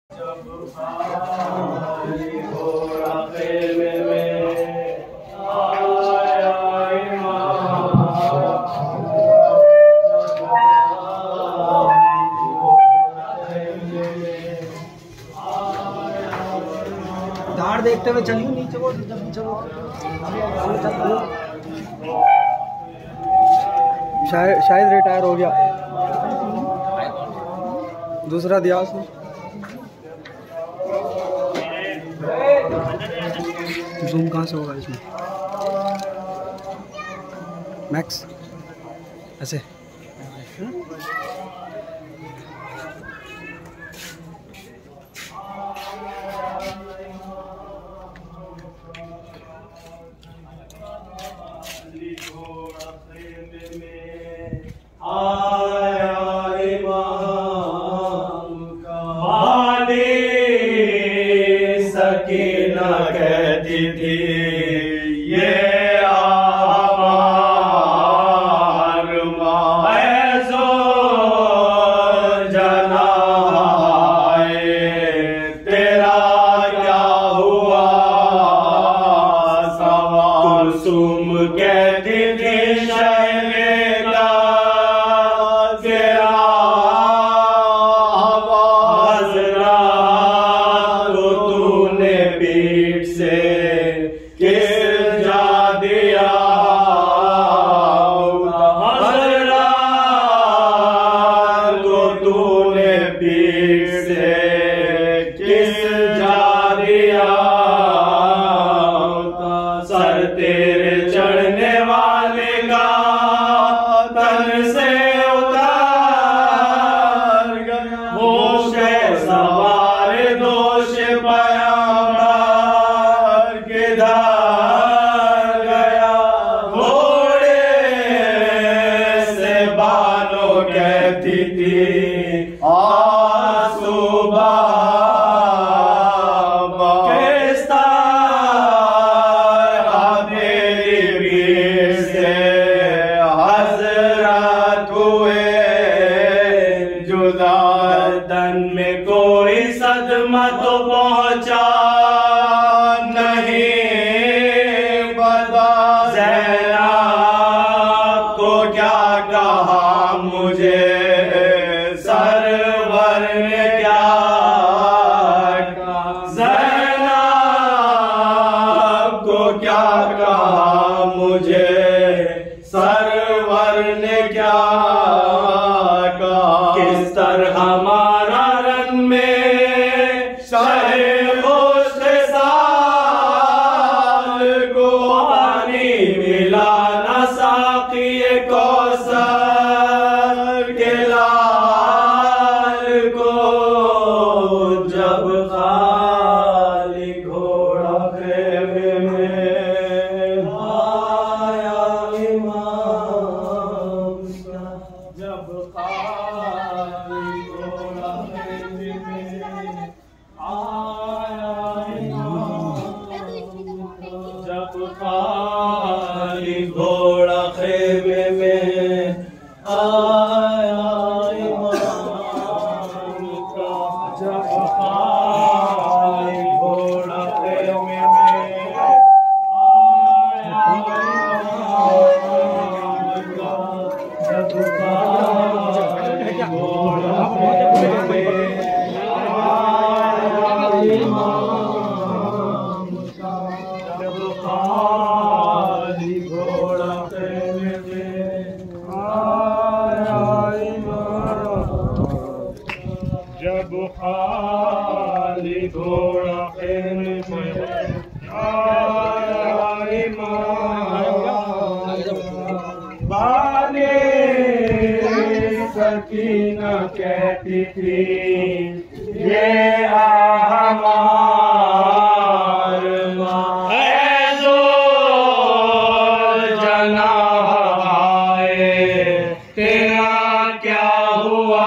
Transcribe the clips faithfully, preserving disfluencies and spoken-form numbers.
धार देखते हुए चलिए नीचे वो जब चलो शायद शायद रिटायर हो गया, दूसरा दिया उसने। जूम कहाँ से होगा इसमें? मैक्स ऐसे सकीना कहती थी ये आमार मायज़ो जनाए तेरा क्या हुआ सवा। कुलसुम कहती थी शहरेगा तेरा पीठ से किस जा दिया हज़रात को तूने पीठ से किस जा दिया। सर तेरे चढ़ने वाले का तन से उतार गया होश सवार दोष पाया गया। घोड़े से बालों कहती थी आंसू बाबा किस्ता मेरी भीड़ से हज़रत हुए जुदा। तन में कोई सदमा तो पहुंचा नहीं बता। ज़ैनब को क्या कहा मुझे सरवर ने क्या कहा। ज़ैनब को क्या कहा मुझे सरवर ने क्या कहा। किस तरह हमारा रन में कौसर के लाल को जब खाली घोड़ा खेमे में आया इमाम का। जब खाली घोड़ा खेमे में आया इमाम का। जब खाली घोड़ा खेमे में आया इमाम का। जब खाली घोड़ा खेमे में आया इमाम का। जब खाली घोड़ा खेमे में आया इमाम का। जब खाली घोड़ा खेमे में आया इमाम। जब खाली घोड़ा खेमे में आया इमाम। बाने सकीना कहती थी ये हमार मायज़ो जनाए तेरा क्या हुआ।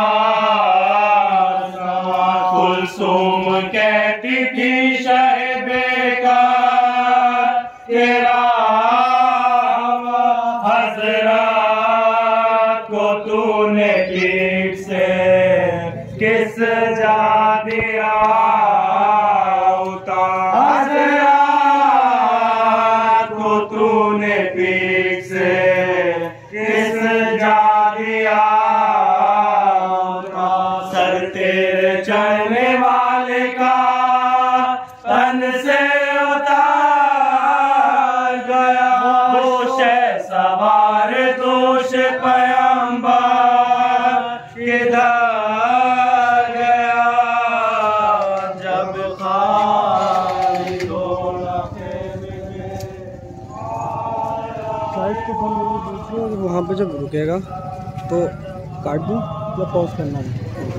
कुलसुम कहती थी शहबेगा तेरा हज़रात को तूने पीठ से किस किस जा दिया उतार को तूने पीठ से किस जा दिया सर तेरे चढ़ने वाले का तन से उतार गया दोष सवार दोष पैगंबर किधर गया जब खाली फ्लाइट को वहाँ पे जब रुकेगा तो काट दूँ या पॉज करना है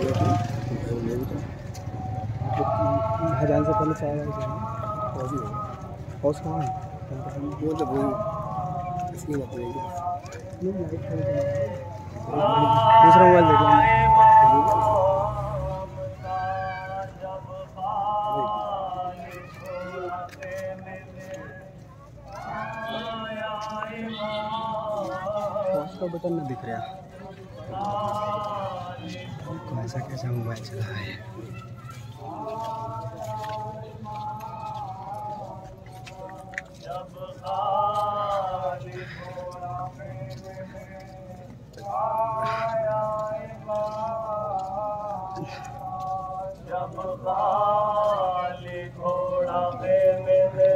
हजान से पहले चाय पॉज ही होगा पॉज कहाँ है वो जब वही इसकी बात रहेगी दूसरा मोबाइल देख लेंगे पॉज का बटन ना दिख रहा कैसा कैसा मोबाइल चला है जब खाली घोड़ा पे मिले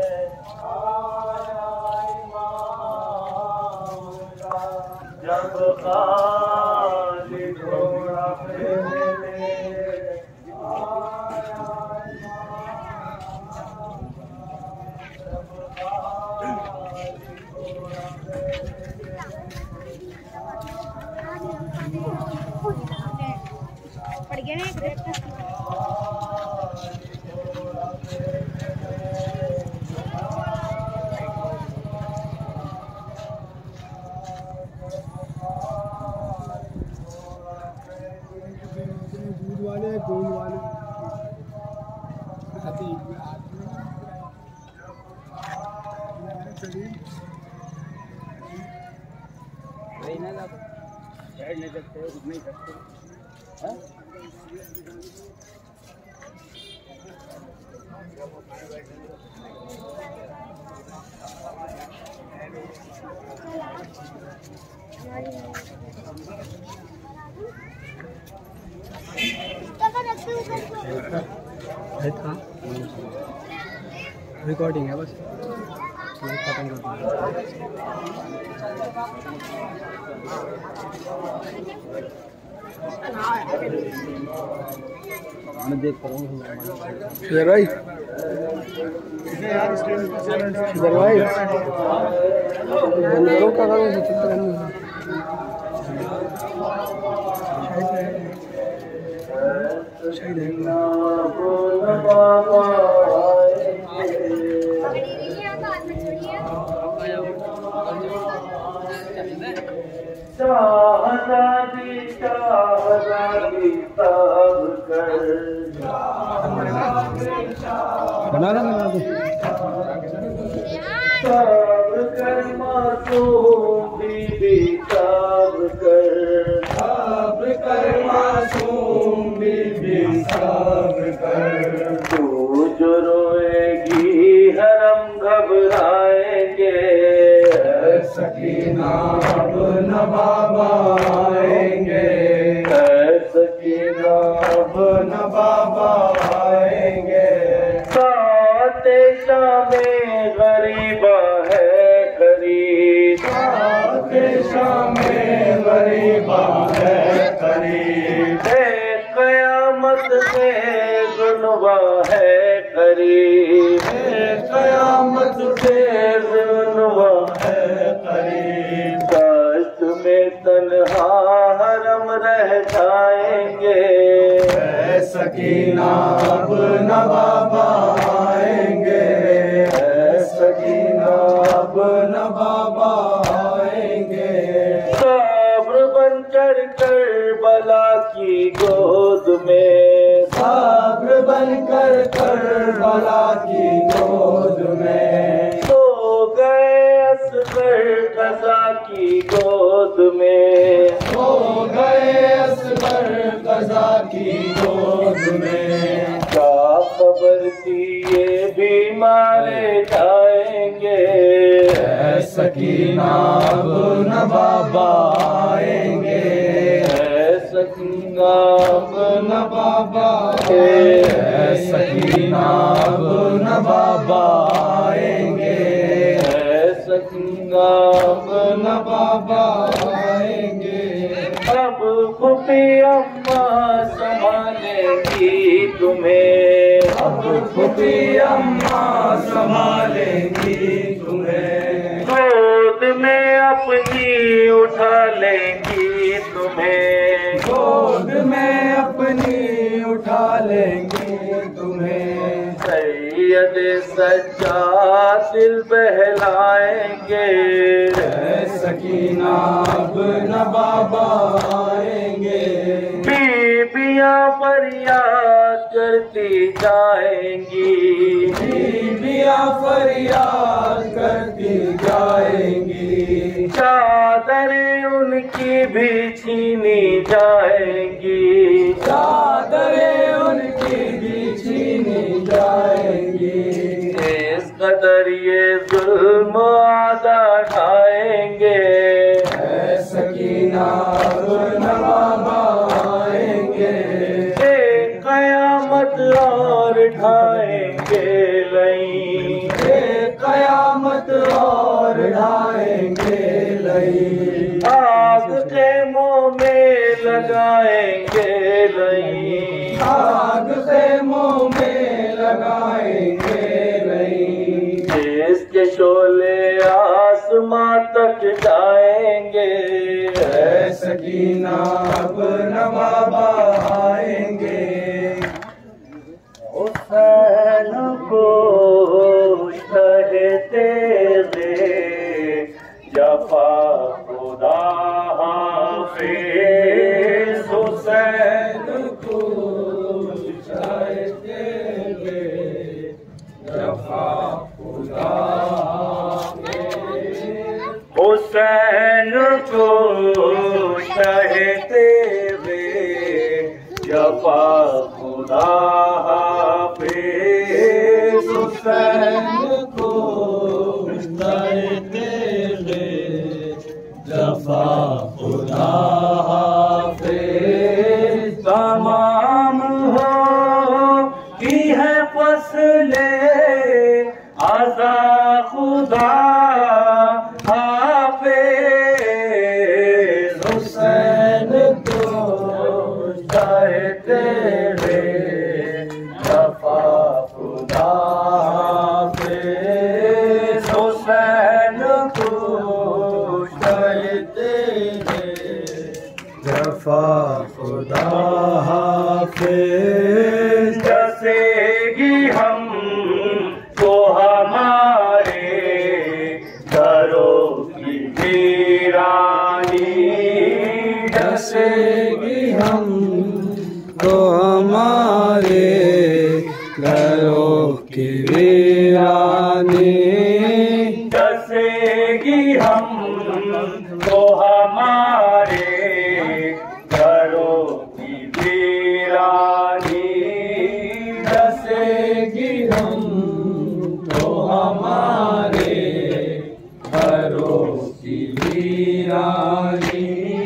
जब खाली घोड़ा पे मिले पड़ गया ना एक रेट का दूध वाले गोल वाले नहीं ना नहीं सकते रुक नहीं सकते रिकॉर्डिंग है बस खत्म कर मैं देख पा रहा हूँ इधर भाई इधर भाई बंदरों का करो शायद है शाहज़ादी शाहज़ादी सब कर बना ना बना दो सब कर मासूम बीबी सब कर सब कर मासूम बीबी सब कर तू जो रोएगी हरम घबराएंगे सकीना अब न बाबा आएंगे सकीना अब न बाबा आएंगे साते शामें गरीबा है करीब साते शामें गरीबा है करीब कयामत से गुनवा है करीब कयामत से गुनवा है करीब दस्त में तन्हा हरम रह जाएंगे सकीना अब न बाबा आएंगे सकीना अब न बाबा आएंगे सब्र बन कर करबला की गोद में सब्र बन कर करबला की गोद में सो गए असगर कज़ा की गोद में सो गए असगर कज़ा की गोद में। क्या खबर थी ये भी मारे जाएंगे, ऐ सकीना अब न बाबा आएंगे, ऐ सकीना अब न बाबा आएंगे, ऐ सकीना अब न बाबा आएंगे, ऐ सकीना अब न बाबा आएंगे। अब फूफी अम्मा संभालेंगी तुम्हें, अब फूफी अम्मा संभालेंगी तुम्हें, गोद में अपनी उठा लेंगी तुम्हें, गोद में अपनी उठा लेंगी तुम्हें। सैयद सच्चा दिल बहलाएंगे, ऐ सकीना अब न बाबा आएंगे, बीबियां फरियाद करती जाएंगी, बीबियां फरियाद करती जाएंगी, चादरें उनकी भी छीनी जाएंगी, चादरें उनकी भी छीनी जाएंगी। इस कदर ये जुल्म आदा खाएंगे, ऐ सकीना अब न बाबा आएंगे, कयामत और ढाएंगे लई, कयामत और ढाएंगे लई, आग के मुंह में लगाएंगे लई, आग के मुंह में लगाएंगे लई, जिसके शोले आसमां तक जाएंगे, ऐ सकीना अब न बाबा आएंगे। हुसैन को कहते थे जफा खुदा हाफिज़, हुसैन को कहते थे जफा खुदा हाफिज़, हुसैन को कहते थे जफा खुदा हाफिज़, हुसैन को कहते थे जफा खुदा हाफिज़। तमाम हो की है फसले आज़ा खुदा हाफिज़, हुसैन को कहते थे जफा खुदा हाफिज़, हुसैन को कहते थे जफा खुदा हाफिज़। जसेगी हम को हमारे घरों की वीरानी, जसेगी हम को हमारे घरों की वीरानी, जसेगी हम को हमारे घरों की वीरानी, जसेगी हम को हमारे घरों की वीरानी।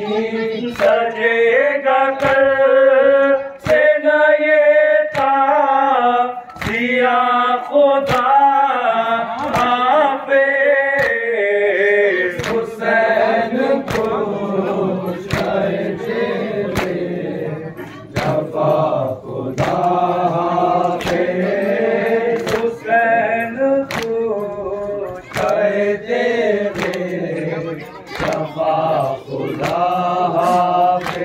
सजेगा कर से न ये ताज़िया खुदा हाफिज़, हुसैन को कहते थे जफा खुदा हाफिज़, हुसैन को कहते थे जफा खुदा हाफिज़।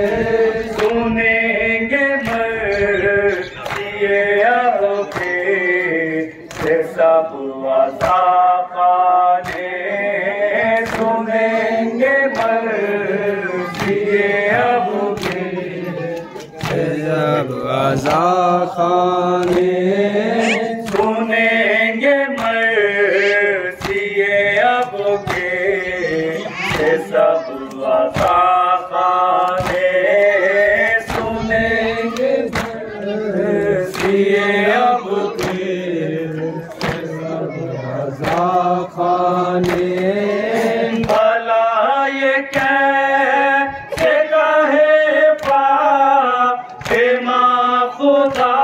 सुनेंगे मर्ज़िए आपके से सब अज़ाख़ाने, सुनेंगे मर्ज़िए आपके से सब अज़ाख़ाने, सुनेंगे मर्ज़िए आपके से सब अज़ाख़ाने, सुनेंगे इसलिए अब रज़ा खाने भला ये कैसे कहे फातिमा खुदा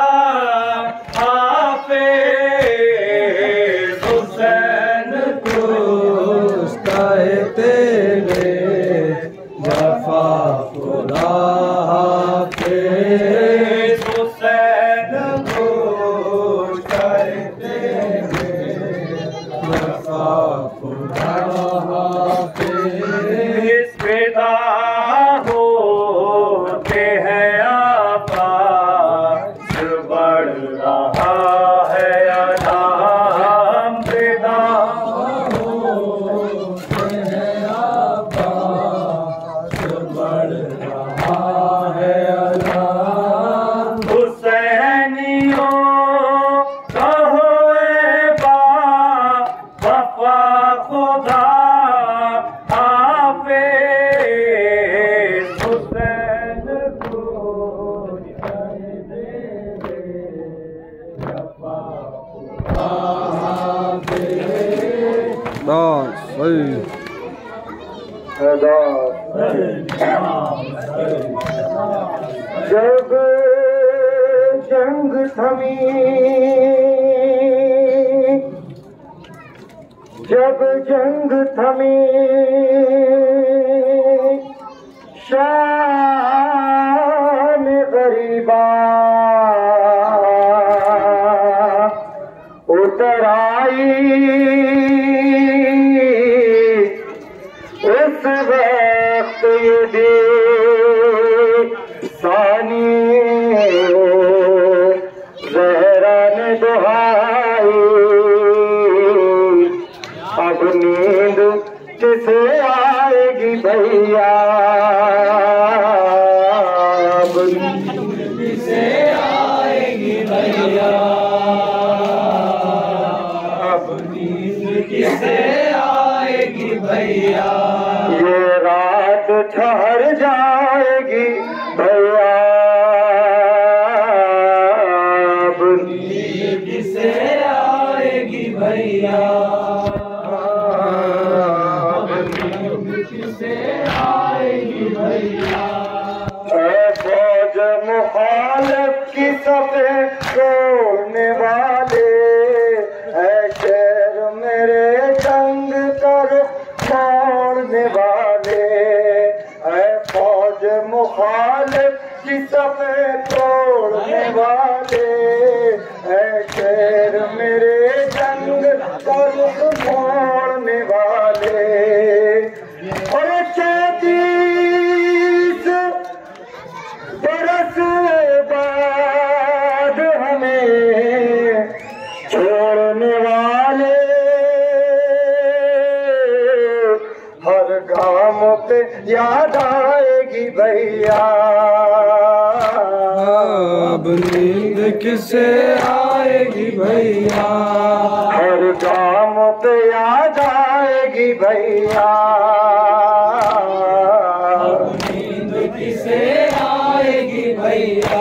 हाफिज़ हुसैन को तेरे जफा खुदा हाफिज़ हुसैन को कहते जफा खुदा हाफिज़ फिदा होते हैं आबाद बढ़ रहा है अनाम फिदा जब जंग थमी जब जंग थमी शान गरीबा उतर आई उस वक्त ये दे सानी ज़हरा ने दुहाई अब नींद किसे आएगी भैया अब नींद किसे आएगी भैया अब नींद किसे आएगी भैया ये रात ठहर जाएगी भैया अब नींद किसे आएगी भैया अब नींद किसे आएगी भैया फौज मुखालिफ की सफ़े तोड़ने वाले ऐ शेर मेरे जंग कर छोड़ने वाले ऐ फौज मुखालिफ की सफ़े तोड़ने वाले ऐ शेर मेरे जंग कर छोड़ने वाले और चौतीस बरस बाद हमें छोड़ने वाले हर गाम पे याद आएगी भैया अब नींद किसे आएगी भैया हर गाम पे याद आएगी भैया अब नींद किसे आएगी भैया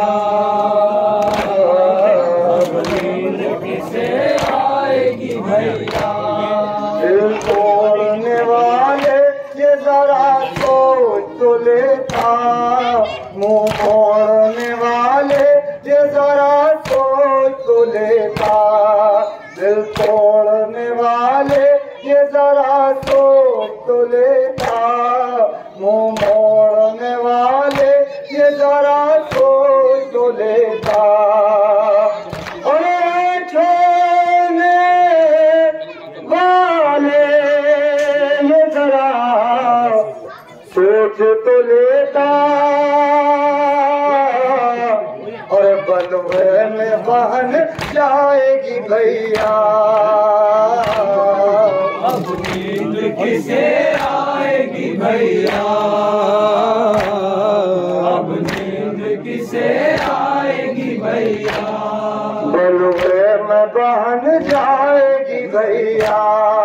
अब नींद किसे आएगी भैया दिल तोड़ने वाले ये जरा सोच तो लेता मुंह मोड़ने वाले ये जरा सोच तो लेता दिल तोड़ने वाले ये जरा सोच तो लेता मुंह मोड़ने वाले ये जरा सोच तो लेता अरे छोड़ने वाले ये जरा सोच तो लेता और बनवे में बहन जाएगी भैया अब नींद किसे आएगी भैया अब नींद किसे आएगी भैया बनवे में बहन जाएगी भैया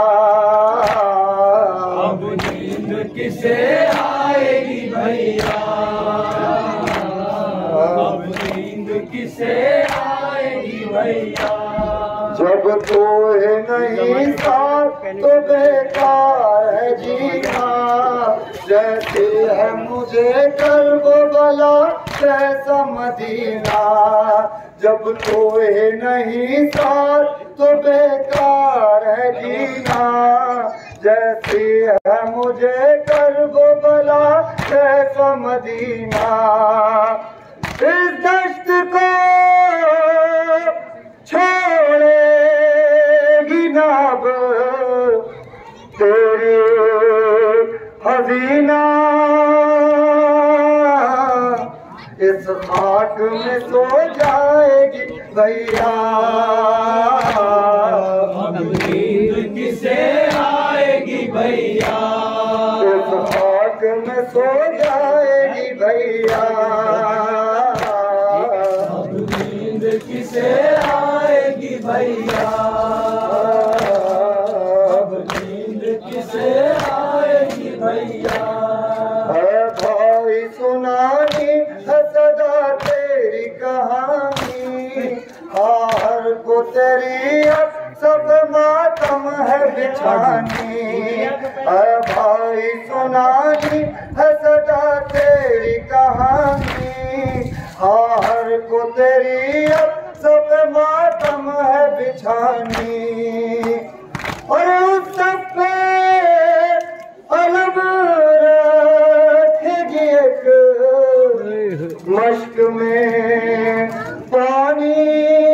अब नींद किसे आएगी भैया अब नींद नींद किसे आएगी भैया। जब तो है नहीं साथ तो बेकार है जीना, जैसे है मुझे कर्ब बला कैसा मदीना। जब तो है नहीं साथ तो बेकार है जीना, जैसे है मुझे कर्ब बला कैसा मदीना। इस दश्त को छोड़ेगी ना अब तेरी हसीना, इस खाक में सो जाएगी भैया। अब नींद किसे आएगी भैया। इस खाक में सो जाएगी भैया। अब नींद किसे आएगी भैया। अब नींद किसे आएगी भैया। है भाई सुनानी है सदा तेरी कहानी, आहर को तेरी अब सब मातम है बिछानी। है भाई सुनानी है सदा तेरी कहानी, आहर को तेरी अब सब मातम है बिछानी। और उस सब पे अलग रखेगी एक मश्क में पानी,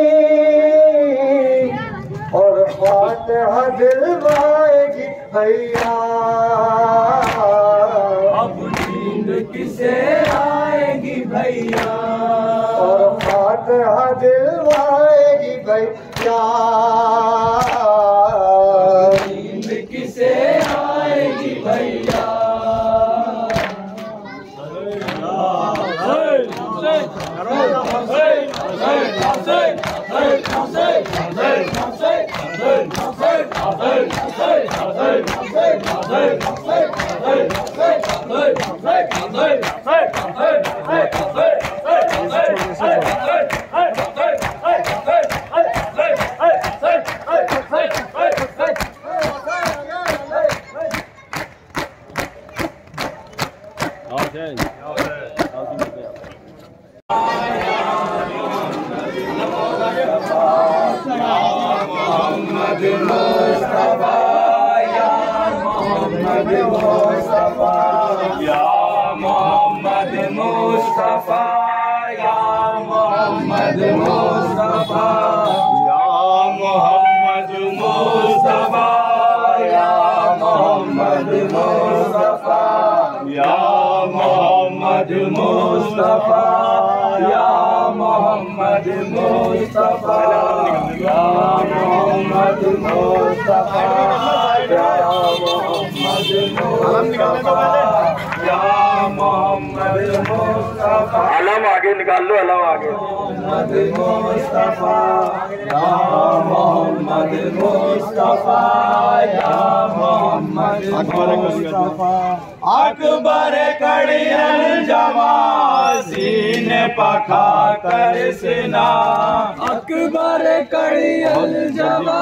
और फातिहा दिलवाएगी भैया। अब नींद किसे आएगी भैया। और फातिहा दिलवाएगी भैया। नींद किसे आएगी भैया। मुस्तफा या मोहम्मद मुस्तफा या मोहम्मद मुस्तफा या मोहम्मद मुस्तफा या मोहम्मद मुस्तफा। अलम आगे निकाल लो, अलम आगे। मोहम्मद मुस्तफा या मोहम्मद मुस्तफा या मोहम्मद मुस्तफा। अकबर कड़ियल जवा सीने पखा कर सिना। अकबर कड़ियल जवा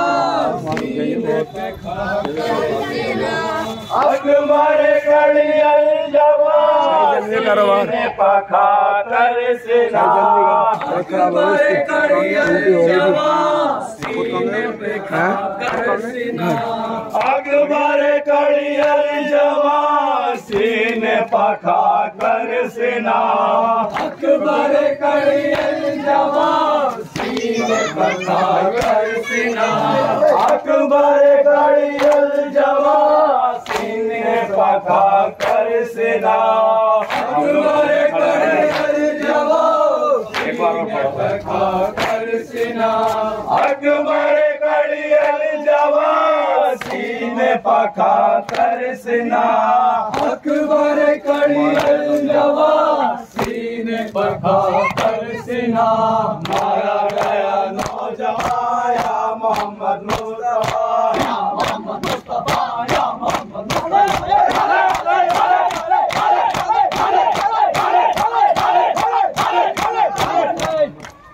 सीने पखा कर सिना। अकबर कड़ियल जवा सीने पखा कर सिना। अकबर कड़ियल जवा सीने पखा कर सिना। अकबर कड़ियल जवा सीने पखा कर सिना। अकबर कड़ियल जवा सीने पखा कर सिना। अकबर कड़ियल जवा सीने पखा कर सिना। अकबर कड़ियल जवा सीने पखा कर सिना। अकबर कड़ियल जवा सीने पखा कर सिना। अकबर कड़ियल जवा सीने पखा कर सिना। मारा गया नौजवान या मोहम्मद मुस्तफा या मोहम्मद मुस्तफा या मोहम्मद मुस्तफा।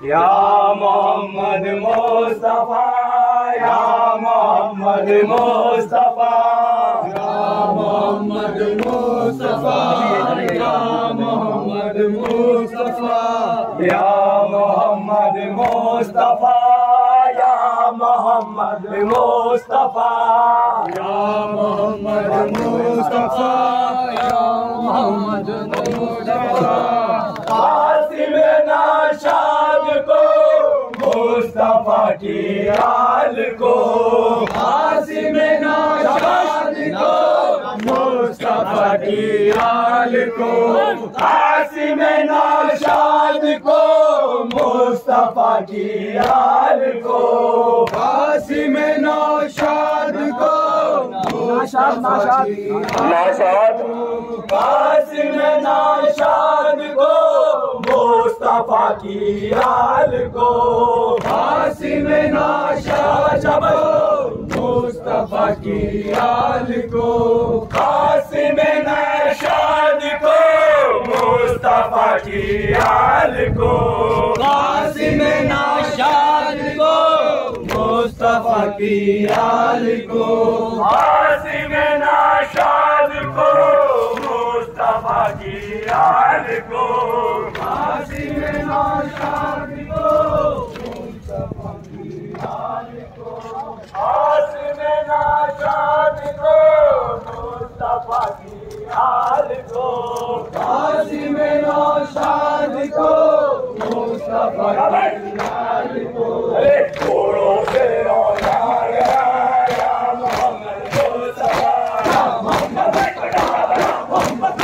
या मोहम्मद मुस्तफा या मोहम्मद मुस्तफा या मोहम्मद मुस्तफा या मोहम्मद मुस्तफा या मोहम्मद मुस्तफा या मोहम्मद मुस्तफा या मोहम्मद मुस्तफा या मोहम्मद मुस्तफा कासिम नाशाद को मुस्तफा की आल को कासिम नाशाद को मुस्तफा की आल को कासिम नाशाद को मुस्तफा की आल को कासिम नाशाद को नाशाद नाशाद कासिम नाशाद को मुस्तफा की आल को कासिम नाशाद को मुस्तफा की आल को कासिम नाशाद को मुस्तफा की आल को कासिम नाशाद को मुस्तफा की आल को कासिम नाशाद को मुस्तफा की आल को कासिम नाशाद को मुस्तफा की आल को कासिम नाशाद को मुस्तफा की आल को कासिम नाशाद को मुस्तफा की आल को अरे छोड़ो से रोना या मोहम्मद मुस्तफा या मोहम्मद मोहम्मद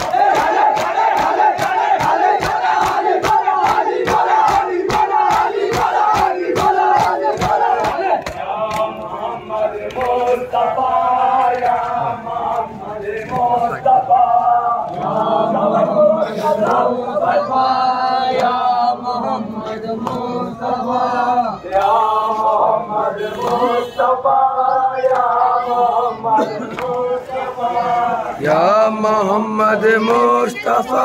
या मोहम्मद मुस्तफा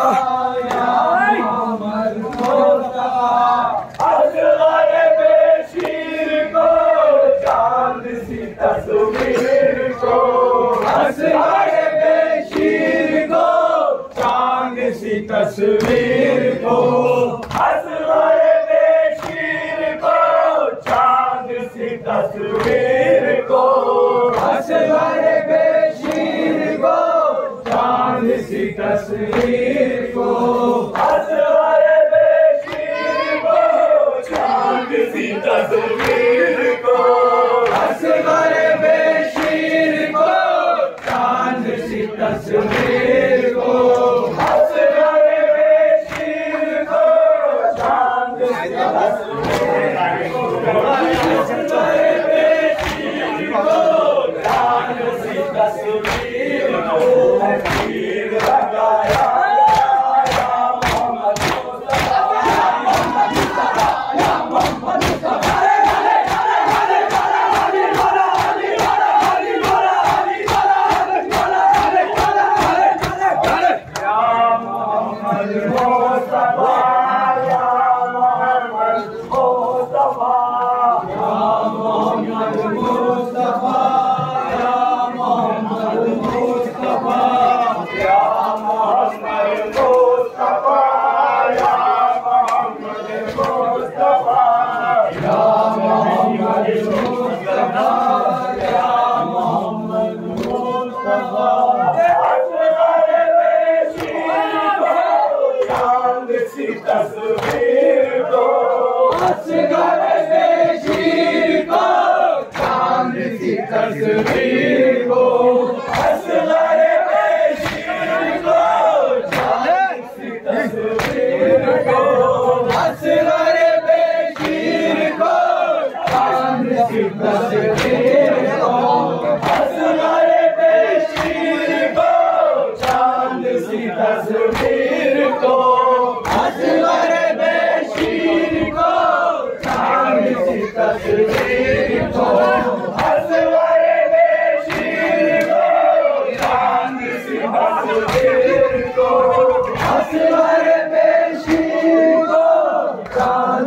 असग़र बेशीर को चांद सी तस्वीर को असग़र बेशीर को चांद सी तस्वीर को असग़र बेशीर को चांद सी तस्वीर को असग़र बेशीर को चांद सी तस्वीर को असग़र बेशीर को चांद सी तस्वीर को असग़र बेशीर को चांद सी तस्वीर को असग़र बेशीर को चांद सी तस्वीर को असग़र बेशीर को चांद सी तस्वीर को तीर लगाया या मोहम्मद मुस्तफा या मोहम्मद मुस्तफा या मोहम्मद मुस्तफा तस्वीर को असग़र बेशीर को चांद सी तस्वीर को असग़र बेशीर को चांद सी तस्वीर को असग़र बेशीर को चांद सी तस्वीर को असग़र बेशीर को चांद सी तस्वीर को असग़र बेशीर को चांद सी तस्वीर को असग़र बेशीर को चांद सी तस्वीर को असग़र बेशीर को चांद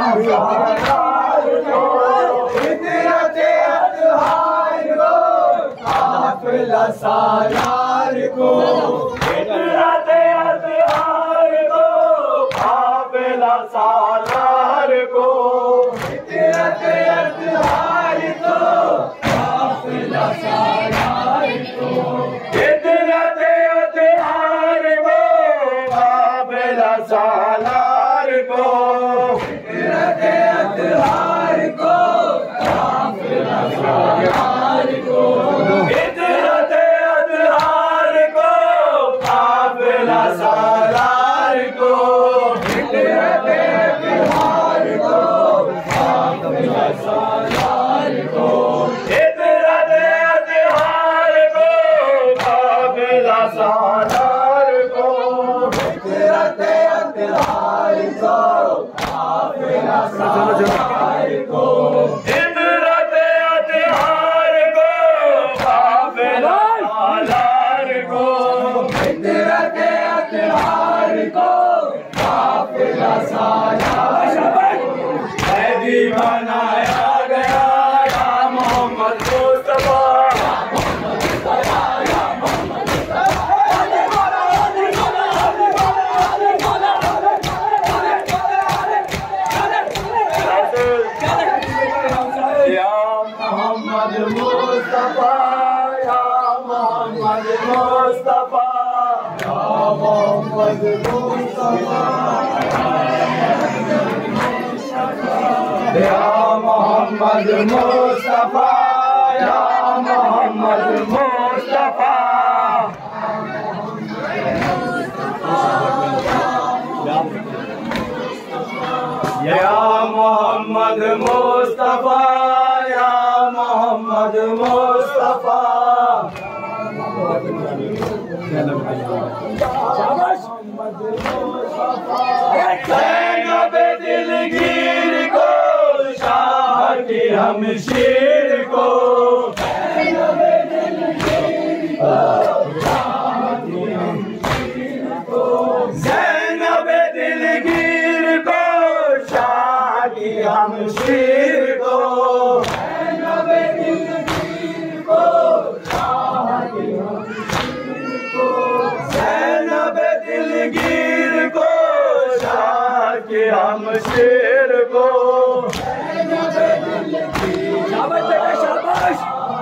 सालार को फितरत अतहार को काफिला सालार को फितरत अतहार को काफिला सालार को फितरत अतहार को काफिला सालार को फितरत अतहार को काफिला सालार को फितरत अतहार को काफिला सालार को फितरत अतहार को काफिला सालार को फितरत अतहार को काफिला सालार को फितरत अतहार को काफिला सालार को फितरत अतहार को काफिला सालार को फितरत अतहार को काफिला सालार को फितरत अतहार को काफिला सालार कैदी बनाया गया या मोहम्मद मुस्तफा या मोहम्मद मुस्तफा या मोहम्मद मुस्तफा या मोहम्मद मुस्तफा या मोहम्मद मुस्तफा या मोहम्मद मुस्तफा या मोहम्मद मुस्तफा या मोहम्मद मुस्तफा ज़ैनब दिलगीर को शाह की हमशीर को ज़ैनब दिलगीर को शाह की हमशीर को ज़ैनब दिलगीर को शाह की हमशीर को ज़ैनब दिलगीर को शाह की हमशीर को ज़ैनब दिलगीर को शाह की हमशीर को ज़ैनब दिलगीर शाबाश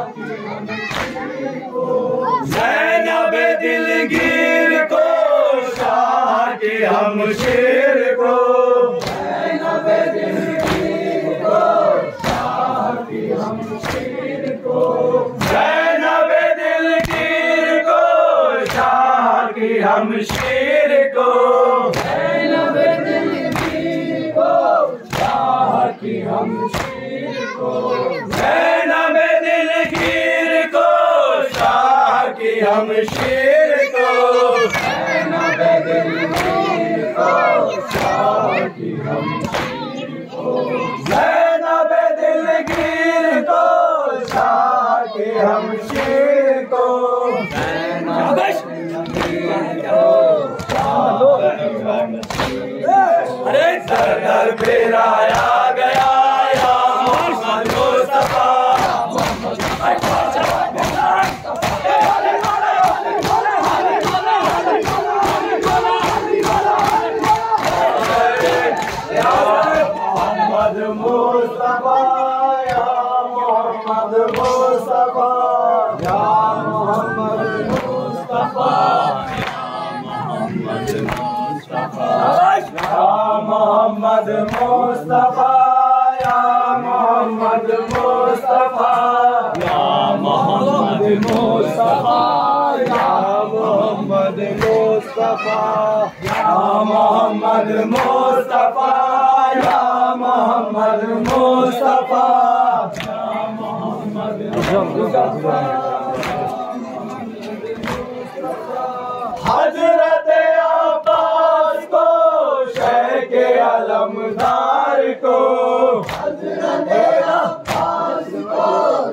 ज़ैनब दिलगीर को शाह की हमशीर को ज़ैनब दिलगीर को शाह की हमशीर को ज़ैनब दिलगीर को शाह की हमशीर को ज़ैनब दिलगीर को शाह की हमशीर को ज़ैनब दिलगीर को शाह की हमशीर को ज़ैनब दिलगीर को शाह की हमशीर को ज़ैनब दिलगीर को शाह की हमशीर को अरे सरदार फिराया गया या मोहम्मद मुस्तफा मोहम्मद मुस्तफा या मोहम्मद मुस्तफा या मोहम्मद मुस्तफा या मोहम्मद मुस्तफा या मोहम्मद मुस्तफा या मोहम्मद मुस्तफा या मोहम्मद मुस्तफा या मोहम्मद मुस्तफा या मोहम्मद मुस्तफा या मोहम्मद मुस्तफा हजरत अब्बास को शेख अलमदार को हजरत अब्बास को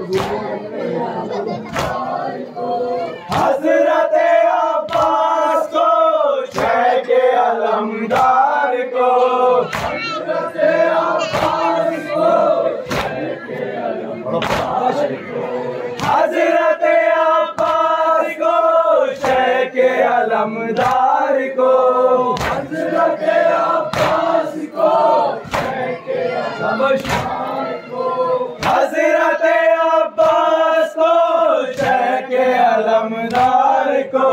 हजरत अब्बास को शेख अलमदार को हजरत हजरत अब्बास को शेख अलमदार को, हजरत अब्बास को शेख अलमदार को, हजरत अब्बास को शेख अलमदार को,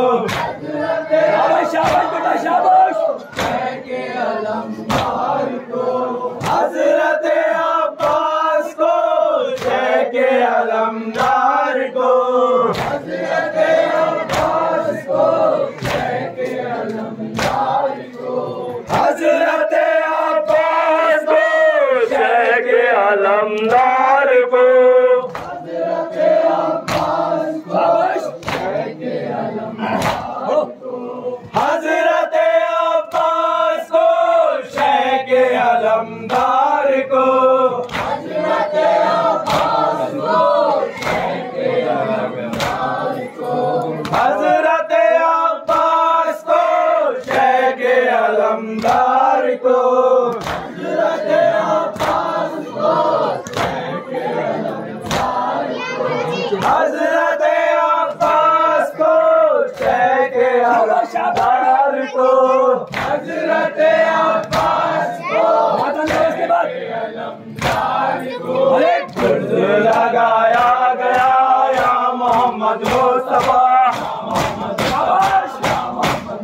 शाबाश शाबाश बेटा शाबाश, शेख अलमदार को, हजरत अब्बास को शेख अलमदार को, हजरत अब्बास को शेख अलमदार को, हजरत अब्बास को शेख अलमदार को, हजरत अब्बास को शेख अलमदार को, हजरत अब्बास को शेख अलमदार को, हजरत अब्बास को शेख अलमदार को, हजरत अब्बास को शेख अलमदार को, हजरत अब्बास को शेख अलमदार को, हजरत अब्बास को शेख अलमदार को, हजरत अब्बास को उसके बाद अलमदार को गुर्द लगाया गया या मोहम्मद मुस्तफा, मोहम्मद शाबाश या मोहम्मद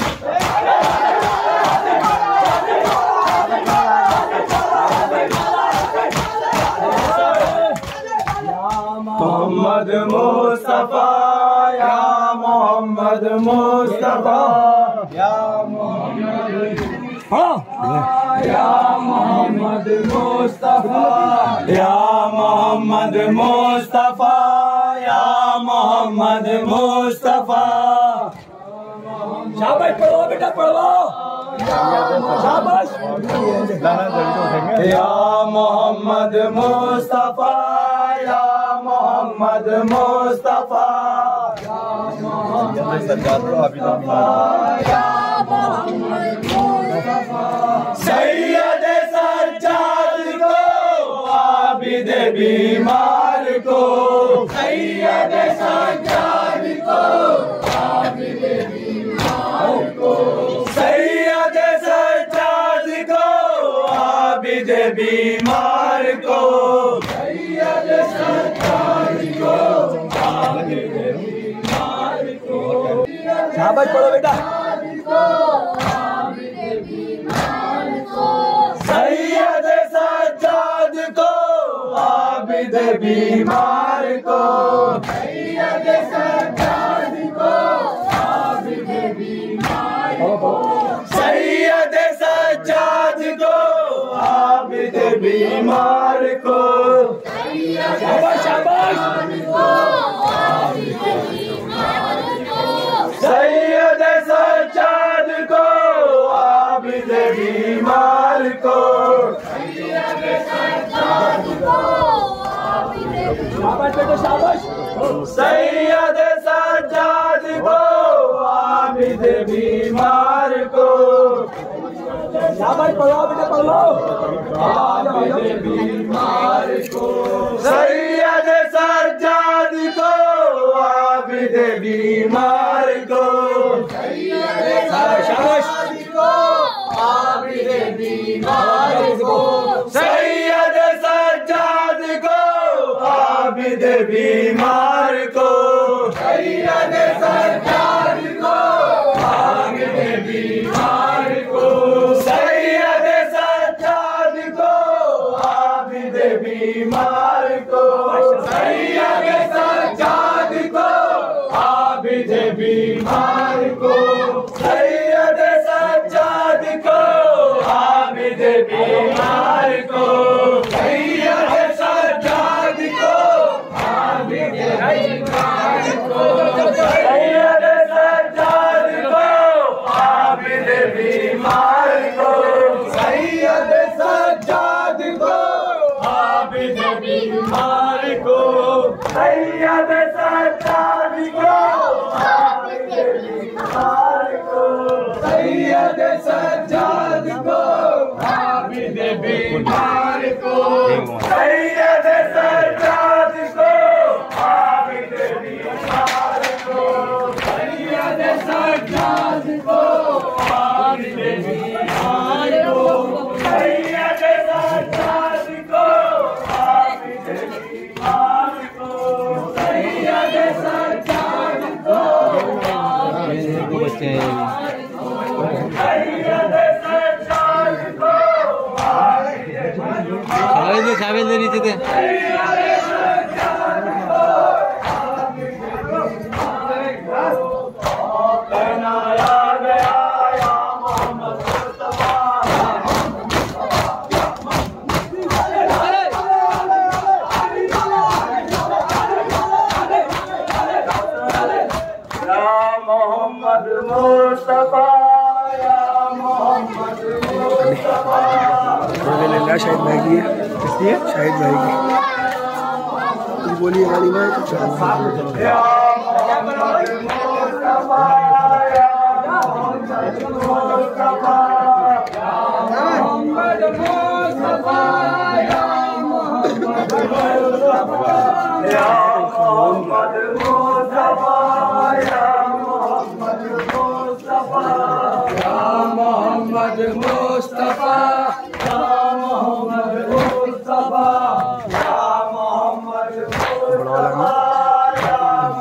मोहम्मद मुस्तफा या मोहम्मद मुस्तफा या मोहम्मद या मोहम्मद मुस्तफा या मोहम्मद मुस्तफा या मोहम्मद मुस्तफा, शाबाश पढ़ो बेटा पढ़ो, शाबाश या मोहम्मद मुस्तफा या मोहम्मद मुस्तफा या मोहम्मद मुस्तफा, सैयद सज्जाद को आबिद बीमार को, सैयद सज्जाद को आबिद बीमार को, सैयद सज्जाद को आबिद बीमार को, सैयद सज्जाद को आबिद बीमार को, शाबाश पढ़ो बेटा, सैयद सज्जाद को आबिद बीमार को, सैयद सज्जाद को आबिद बीमार को, सैयद सज्जाद को आबिद बीमार को, शाबाश शाबाश सैयद सज्जाद को आबिद बीमार को, सैयद सज्जाद को आबिद शाबाश बेटा शाबाश, सैयद सज्जाद को आबिद बीमार को, शाबाश पढ़ो बेटा पढ़ो, आबिद बीमार को, सैयद सज्जाद को आबिद बीमार को, शाबाश आबिद बीमार को, सैयद सज्जाद को आबिद बीमार को, सैयद सज्जाद को आबिद बीमार को, सैयद सज्जाद को आबिद बीमार को, सैयद सज्जाद को आबिद बीमार को, सैयद सज्जाद को आबिद बीमार को, सैयद सज्जाद को आबिद बीमार को, सैयद सज्जाद को आबिद बीमार को, सैयद सज्जाद को आबिद बीमार को, सैयद सज्जाद को आबिद बीमार को, सैयद सज्जाद को आबिद बीमार को, सैयद सज्जाद दे छावे दे नीचे दे मोहम्मद मुस्तफा या मोहम्मद मुस्तफा शाहिद भाई की है इसलिए शाहिद भाई की बोलिए गाड़ी में तो या मोहम्मद मुस्तफा या मोहम्मद मुस्तफा या मोहम्मद मुस्तफा या मोहम्मद मुस्तफा या मोहम्मद मुस्तफा या मोहम्मद मुस्तफा या मोहम्मद मुस्तफा या मोहम्मद मुस्तफा या मोहम्मद मुस्तफा या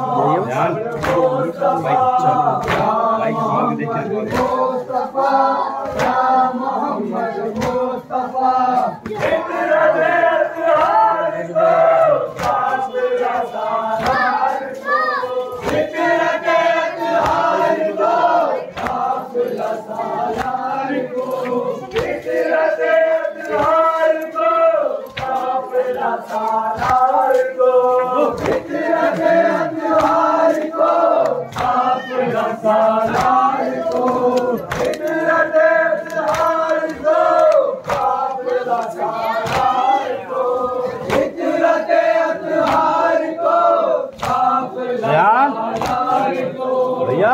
मोहम्मद मुस्तफा भैया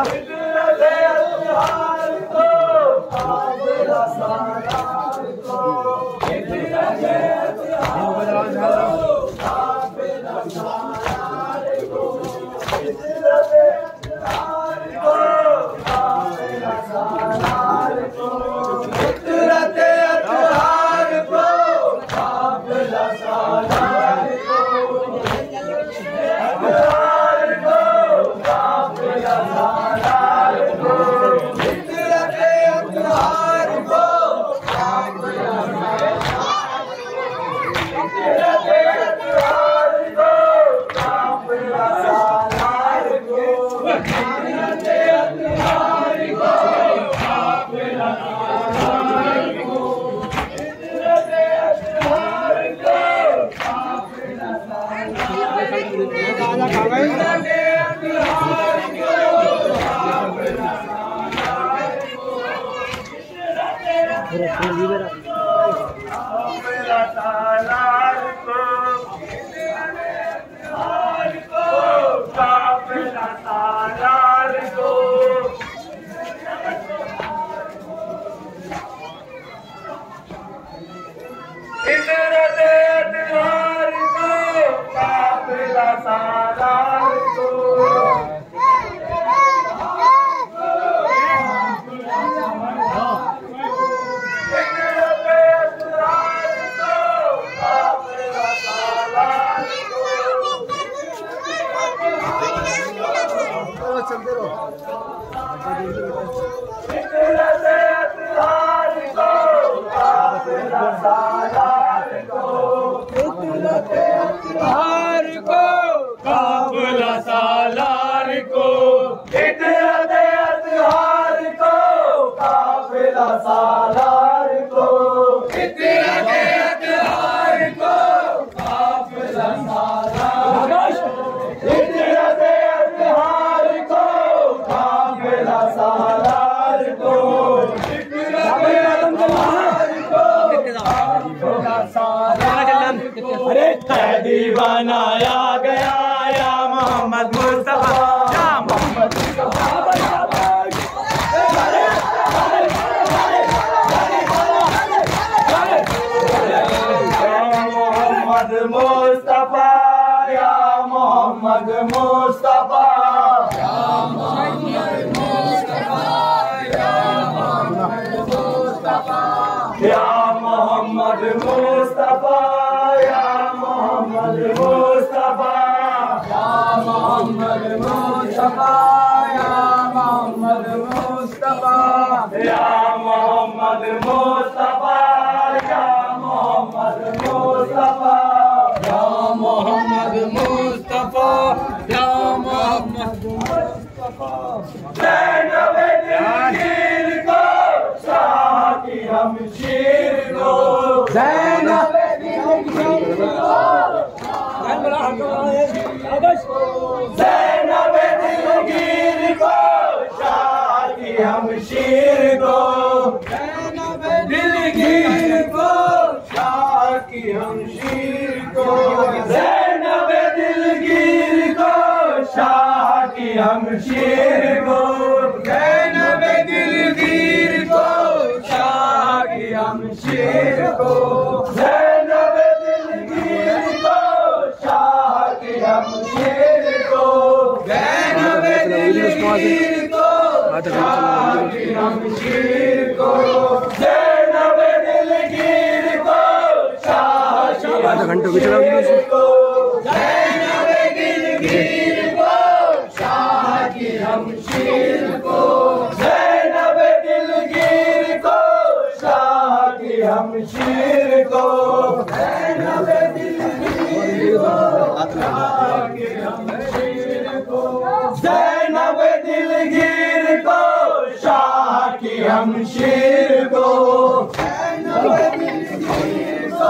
दीवाना आ गया या मोहम्मद मुस्तफा या मोहम्मद मोहम्मद मुस्तफा या मोहम्मद मुस्तफा या मोहम्मद मुस्तफा या मोहम्मद मुस्तफा या मोहम्मद मुस्तफा या मोहम्मद मुस्तफा या मोहम्मद मुस्तफा या मोहम्मद मुस्तफा या मोहम्मद मुस्तफा या मोहम्मद मुस्तफा मुस्तफा या मोहम्मद मुस्तफा या मोहम्मद मुस्तफा ज़ैनबे दिलगीर को शाह की हमशीर को ज़ैनबे दिलगीर को ज़ैनबे दिलगीर को शाह की हमशीर को ज़ैनबे दिलगीर को शाह की हमशीर को ज़ैनबे दिलगीर को शाह की हमशीर को ज़ैनबे दिलगीर को शाह की हमशीर को ज़ैनबे दिलगीर को शाह की हमशीर को ज़ैनबे दिलगीर को शाह की हमशीर को ज़ैनबे दिलगीर को शाह की आधा घंटे की चलाओ हमशीर को ज़ैनबे दिलगीर को शाह की हमशीर को ज़ैनबे दिलगीर को शाह की हमशीर को ज़ैनबे दिलगीर को शाह की हमशीर को ज़ैनबे दिलगीर को शाह की हमशीर को ज़ैनबे दिलगीर को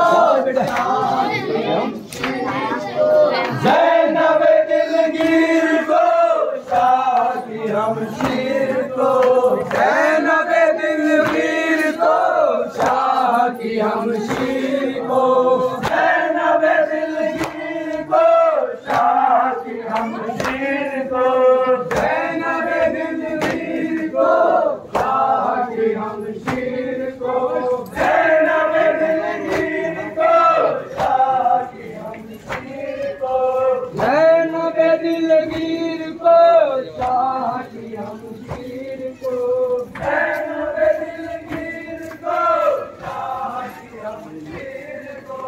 ज़ैनबे दिलगीर को शाह की हमशीर को ज़ैनबे दिलगीर को शाह की हमशीर को ज़ैनबे दिलगीर को शाह की हमशीर को ज़ैनबे दिलगीर को शाह की हमशीर को ज़ैनबे दिलगीर को शाह की हमशीर को ज़ैनबे दिलगीर को शाह की हमशीर को ज़ैनबे दिलगीर को शाह की हमशीर को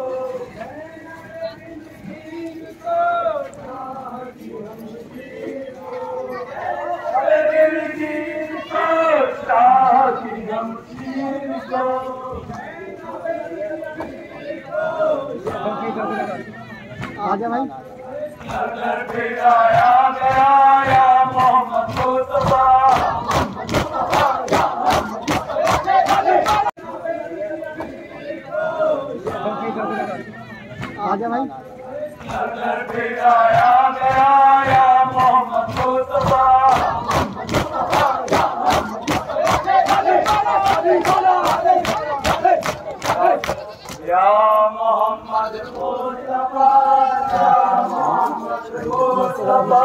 दिलगीर को शाह की हमशीर को आजा भाई अगर फिर आया गया या मोहम्मद मुस्तफा आजा भाई अगर फिर आया गया या मोहम्मद मुस्तफा या मोहम्मद मुस्तफा या मोहम्मद मुस्तफा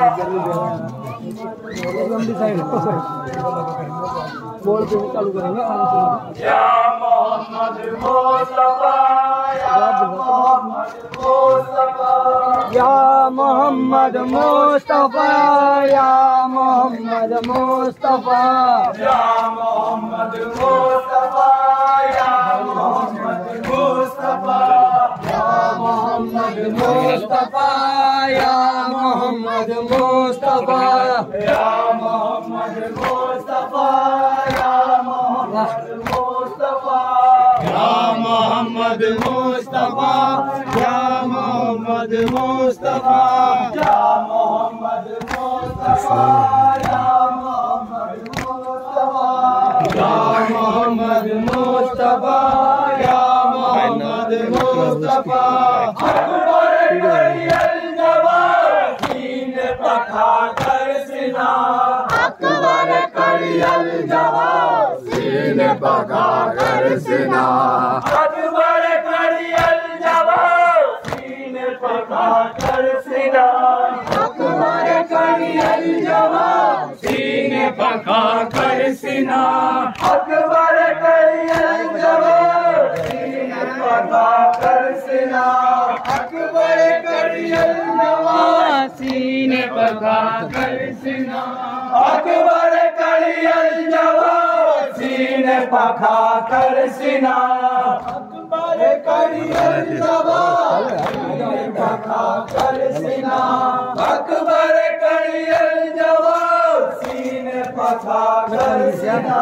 बोल पे चालू करेंगे या मोहम्मद मुस्तफा या मोहम्मद मुस्तफा या मोहम्मद मुस्तफा या मोहम्मद मुस्तफा या मोहम्मद मुस्तफा या मोहम्मद मुस्तफा या मोहम्मद मुस्तफा या मोहम्मद मुस्तफा या मोहम्मद मुस्तफा या मोहम्मद मुस्तफा या मोहम्मद मुस्तफा या मोहम्मद मुस्तफा या मोहम्मद मुस्तफा या मोहम्मद मुस्तफा या मोहम्मद मुस्तफा या मोहम्मद मुस्तफा अकबर करियल जवान सीने पखा कर सिना अकबर करियल जवान सीने पका कर सिना अकबर करियल जवान सीने पखा कर सिना अकबर करियल जवान सीने पका कर सिना अकबर करियल जवान सीने पखा कर सिना अकबर करियल जवान सीने पका कर सिना अकबर करियल जवान सीने पखा कर सिना अकबर करियल जवान सीने पका कर सिना अकबर करियल जवान सीने पखा कर सीना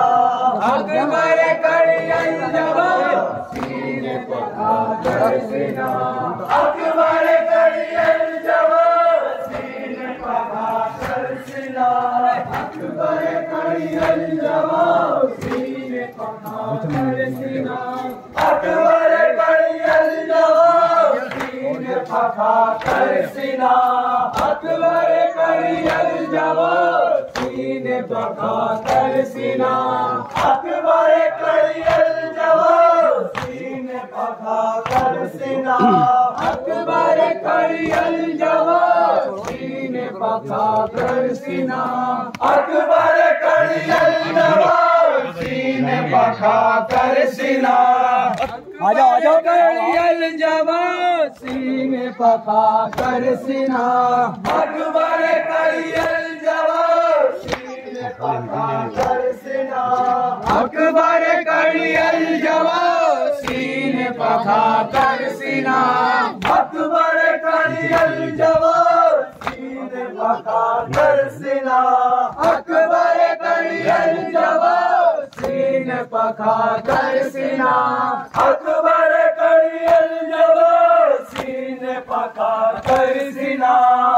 अकबर कड़ियल जवान सीने पका कर सीना अकबर कड़ियल जवान सीने पका कर सीना अकबर कड़ियल जवान सीने पका कर सीना अकबर कड़ियल जवान सीने पका कर सीना अकबर कड़ियल जवान सीने पका कर सीना अकबर कड़ियल जवान सीने पका कर सीना अकबर कड़ियल जवान सीने पका कर सीना अकबर कड़ियल जवान सीने पका कर सीना आ जाओ आ जाओ कड़ियल जवान सीने पका कर सीना अकबर कड़ियल जवान सीने पका कर सीना अकबर कड़ियल जवान सीने पका कर सीना अकबर कड़ियल जवान सीने पका कर सीना अकबर कड़ियल जवान सीने पका कर सीना अकबर कड़ियल जवान सीने पका कर सीना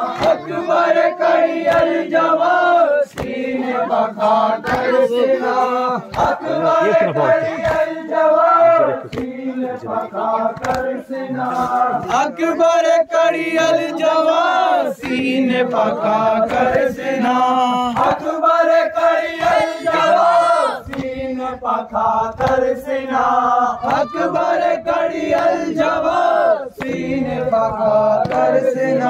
अकबर कड़ियल जवान सीने पका कर सीना अकबर कड़ियल जवान सीने पका कर सीना अकबर कड़ियल जवान सीने पका कर सीना अकबर कड़ियल जवान सीने पका कर सीना अकबर कड़ियल जवान सीने पका कर सीना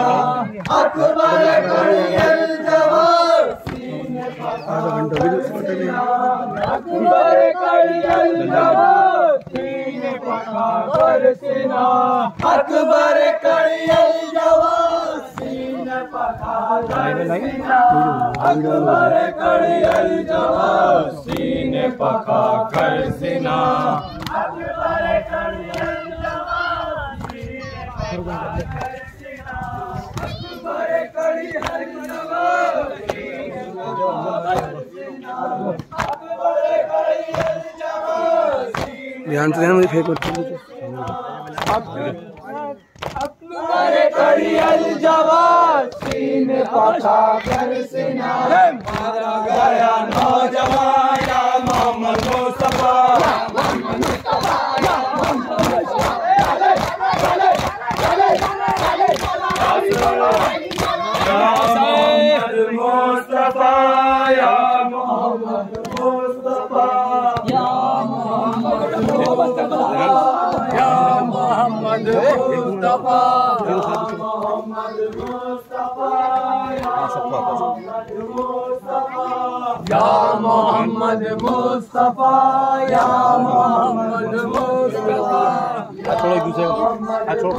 अकबर कड़ियल जवान सीने पका कर सीना अकबर कड़ियल जवान सीने पका कर सीना अकबर कड़ियल जवान सीने पका कर सीना अकबर कड़ियल जवान सीने पका कर सीना अकबर कड़ियल जवान सीने पका कर सीना अकबर कड़ियल जवान सीने पका कर सीना अकबर कड़ियल जवान ध्यान से मुझे फेंक अकबर कड़ियल जवान सीने पका कर सीना मारा गया नौजवान या मोहम्मद मुस्तफा या मोहम्मद मुस्तफा या मोहम्मद मुस्तफा या मोहम्मद मुस्तफा या मोहम्मद मुस्तफा या मोहम्मद मुस्तफा या मोहम्मद मुस्तफा या मोहम्मद मुस्तफा या मोहम्मद मुस्तफा छोड़ो एक दूसरे को छोड़ो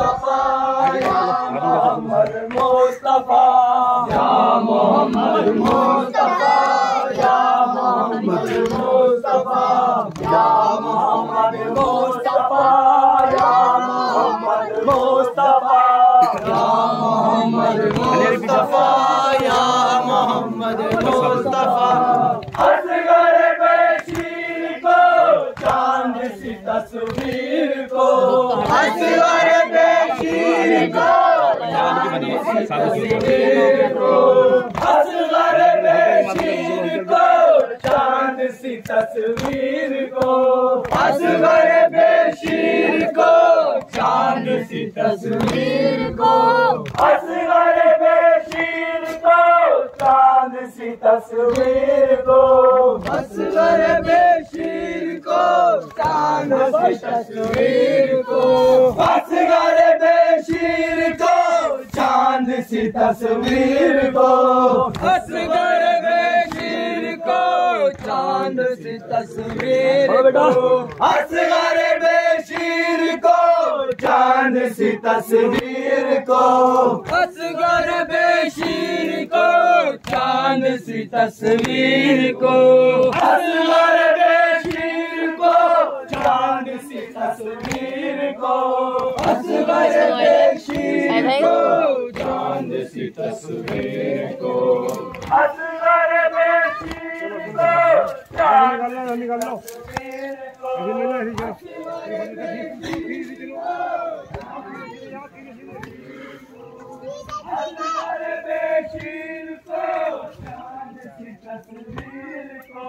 मोहम्मद मुस्तफा या मोहम्मद मुस्तफा या मोहम्मद मुस्तफा या मोहम्मद मुस्तफा या मोहम्मद मुस्तफा या मोहम्मद मुस्तफा या मोहम्मद मुस्तफा असगर बेशीर को चांद सी तस्वीर को असगर बेशीर को चांद सी तस्वीर को असगर बेशीर को चांद सी तस्वीर को असगर बेशीर को चांद सी तस्वीर को असगर बेशीर को चांद सी तस्वीर को असगर बेशीर को चांद सी तस्वीर को असगर बेशीर को चांद सी तस्वीर को असगर बेशीर को चांद सी तस्वीर को असगर बेशीर को चांद सी तस्वीर को असगर बेशीर को चांद सी तस्वीर को असगर बेशीर को चांद सी तस्वीर को असगर बेशीर को चांद सी तस्वीर को असगर बेशीर को निकाल लो निकाल लो ऐसे ले लो ऐसे चलो हमारे बेशीर को चांद सी तस्वीर को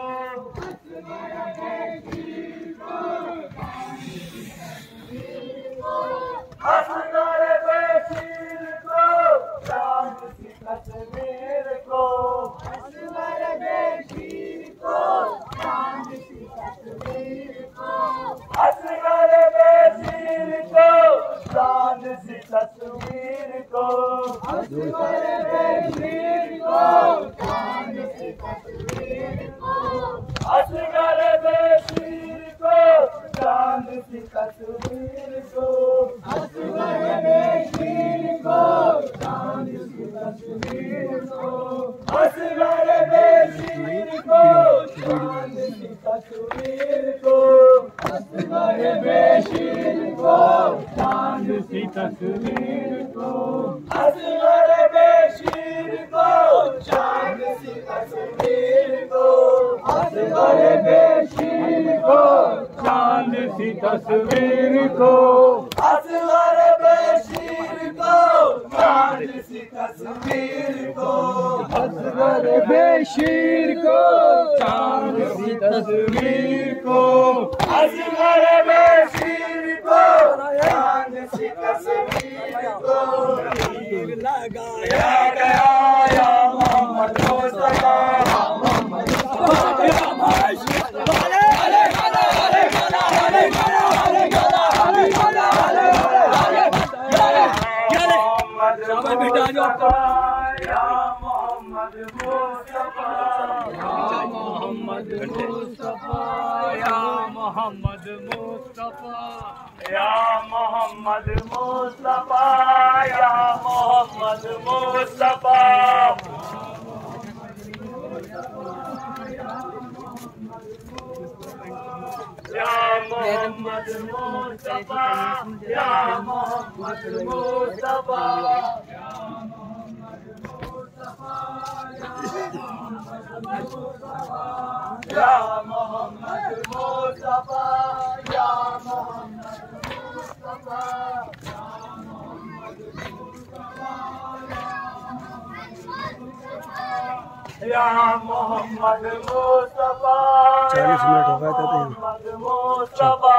हमारे बेशीर को चांद सी तस्वीर को हमारे बेशीर को चांद सी तस्वीर को हमारे बेशीर को चांद सी तस्वीर को हमारे बेशीर को चांद सी तस्वीर को हमारे बेशीर को चांद सी तस्वीर को हमारे बेशीर को चांद सी तस्वीर को हमारे बेशीर को चांद सी तस्वीर को हमारे बेशीर को चांद सी तस्वीर को हमारे बेशीर को चांद सी तस्वीर को हमारे बेशीर को चांद सी तस्वीर को हमारे बेशीर को चांद सी तस्वीर को हमारे बेशीर को चांद सी तस्वीर को हमारे बेशीर को चांद सी तस्वीर को लगाया गया या मोहम्मद मुस्तफा मोहम्मद बेटा जो या मोहम्मद मुस्तफा या मोहम्मद मुस्तफा या मोहम्मद मुस्तफा या मोहम्मद मुस्तफा या मोहम्मद मुस्तफा या मोहम्मद मुस्तफा या मोहम्मद मुस्तफा या मोहम्मद मुस्तफा या मोहम्मद मुस्तफा या मोहम्मद मुस्तफा चालीस मिनट हो गए थे मोहम्मद मुस्तफा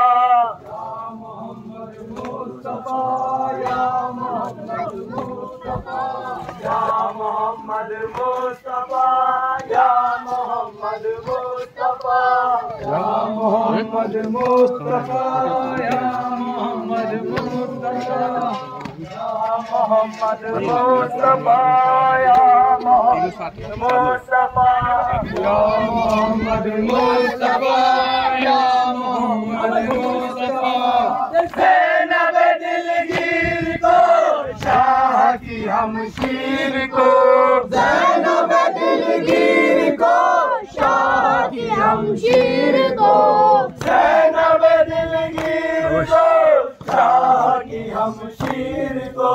मोहम्मद मुस्तफा या मोहम्मद मुस्तफा या मोहम्मद मुस्तफा या मोहम्मद मुस्तफा या मोहम्मद मुस्तफा या मोहम्मद मुस्तफा या मोहम्मद मुस्तफा या मोहम्मद मुस्तफा या मोहम्मद मुस्तफा या मोहम्मद मुस्तफा ज़ैनब दिलगीर को शाह की हमशीर को ज़ैनब दिलगीर को शाह की हमशीर को ज़ैनब दिलगीर को शाह की हमशीर को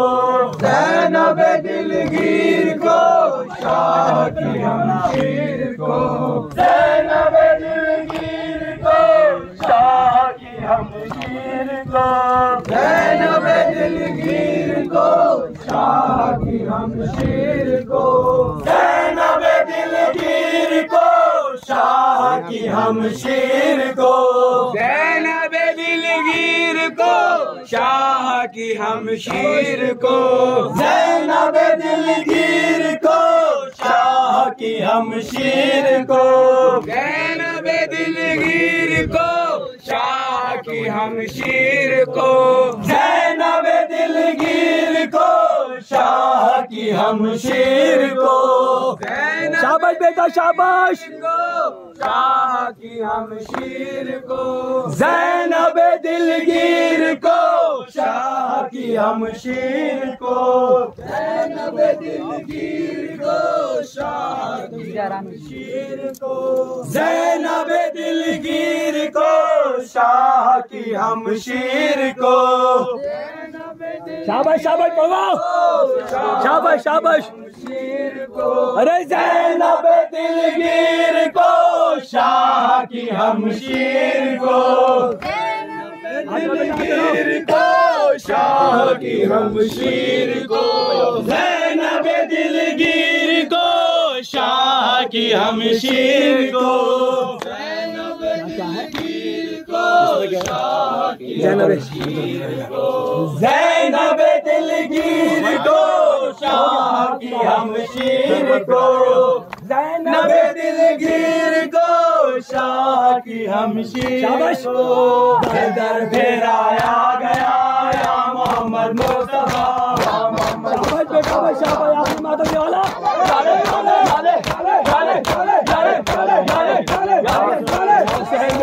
ज़ैनब दिलगीर को शाह की हमशीर को ज़ैनब दिलगीर को शाह की हमशीर को ज़ैनब दिलगीर को शाह की हमशीर को ज़ैनब दिलगीर को शाह की हमशीर को ज़ैनब दिलगीर को शाह की हमशीर को ज़ैनब दिलगीर को शाह की हमशीर को ज़ैनब दिलगीर को शाह की हमशीर को ज़ैनब दिलगीर को शाह की हमशीर को शाबाश बेटा शाबाश शाह की हमशीर को ज़ैनब दिलगीर को शाह की हमशीर को ज़ैनब दिलगीर को शाह की हमशीर को ज़ैनब दिलगीर को शाह की हमशीर को ज़ैनब शाबाश शाबाश पढ़वाओ, शाबाश शाबाश। अरे ज़ैनब दिलगीर को, शाह की हमशीर को, दिलगीर को, शाह की हमशीर को, ज़ैनब दिलगीर को, शाह की हमशीर को, ज़ैनब दिलगीर को, शाह की हमशीर को, ज़ैनब दिलगीर को, शाह की हमशीर को, ज़ैनब दिलगीर को, शाह की हमशीर को, दर फेराया गया या मोहम्मद मुस्तफा, या मोहम्मद मुस्तफा, शाबाश शाबाश आखिरी मातम ये वाला, जाले जाले जाले जाले जाले जाले जाले जाले जाले।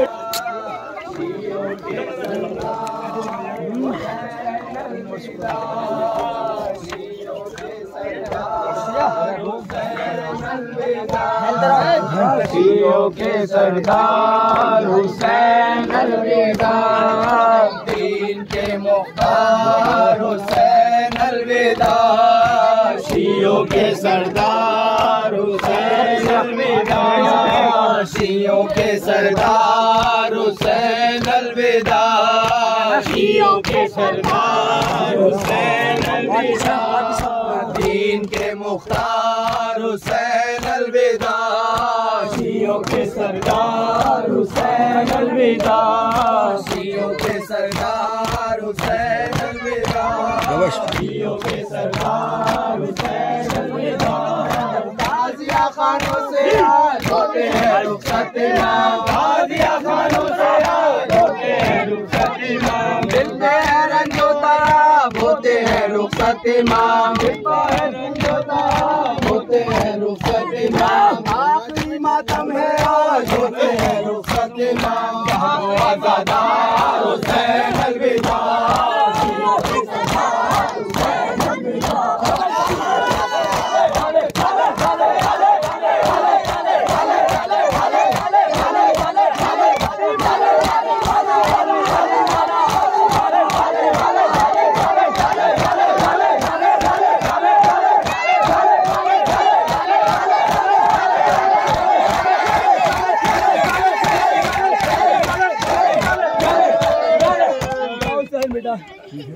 शियों के सरदार हुसैन अलविदा, दीन के मुख्तार हुसैन अलविदा, शियों के सरदार हुसैन अलविदा, शियों के सरदार हुसैन अलविदा, शियों के सरदार हुसैन अलविदा, दीन के मुख्तार हुसैन अलविदा, शियों के सरदार हुसैन अलविदा, शियों के सरदार हुसैन अलविदा, शियों के सरदार हुसैन अलविदा। गाज़िया खानों से याद होते हैं रुखसत इमाम, गाज़िया खानों से याद होते हैं रुखसत इमाम, दिल में है रंजो तराब होते हैं रुखसत इमाम, दिल में है रंजो तराब होते हैं रुखसत इमाम, आखिरी मातम है आज होते हैं रुखसत इमाम, आज़ादार हुसैन अलविदा, शियों के सरदार हुसैन अलविदा। बेटा